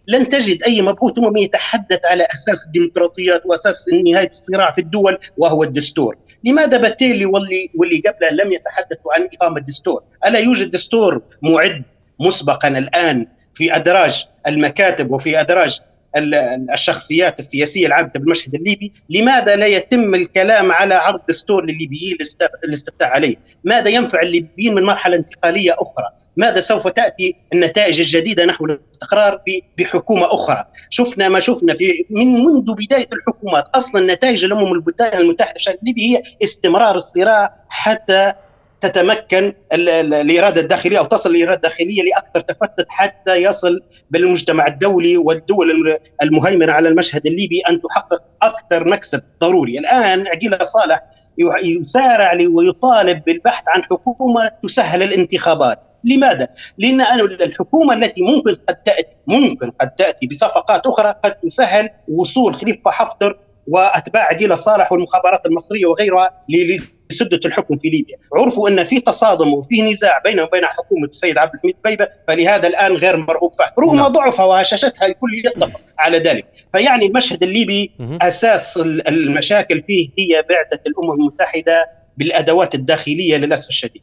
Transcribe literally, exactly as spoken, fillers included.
لن تجد أي مبعوث أممي يتحدث على أساس الديمقراطيات وأساس نهاية الصراع في الدول وهو الدستور. لماذا باتيلي واللي واللي قبله لم يتحدثوا عن إقامة دستور؟ ألا يوجد دستور معد مسبقا الآن في أدراج المكاتب وفي أدراج الشخصيات السياسية العامة بالمشهد الليبي؟ لماذا لا يتم الكلام على عرض دستور للليبيين للاستفتاء عليه؟ ماذا ينفع الليبيين من مرحلة انتقالية أخرى؟ ماذا سوف تأتي النتائج الجديدة نحو الاستقرار بحكومة أخرى؟ شفنا ما شفنا في من منذ بداية الحكومات. أصلا نتائج الأمم المتحدة في الشأن الليبي هي استمرار الصراع حتى تتمكن الإرادة الداخلية أو تصل الإرادة الداخلية لأكثر تفتت، حتى يصل بالمجتمع الدولي والدول المهيمنة على المشهد الليبي أن تحقق أكثر مكسب ضروري. الآن عقيلة صالح يسارع ويطالب بالبحث عن حكومة تسهل الانتخابات. لماذا؟ لأن الحكومة التي ممكن قد تأتي ممكن قد تأتي بصفقات أخرى قد تسهل وصول خليفة حفتر وأتباع عقيلة صالح والمخابرات المصرية وغيرها لسدة الحكم في ليبيا. عرفوا أن في تصادم وفي نزاع بينه وبين حكومة السيد عبد الحميد بيبة، فلهذا الآن غير مرغوب فيه رغم نعم. ضعفها وهشاشتها، الكل يتفق على ذلك. فيعني المشهد الليبي أساس المشاكل فيه هي بعثة الأمم المتحدة بالأدوات الداخلية للأسف الشديد.